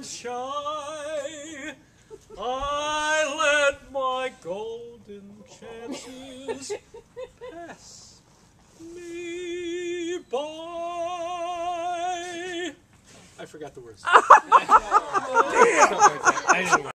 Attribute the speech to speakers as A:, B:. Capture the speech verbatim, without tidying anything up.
A: shy. I let my golden chances pass me by. I forgot the words.
B: Damn! I didn't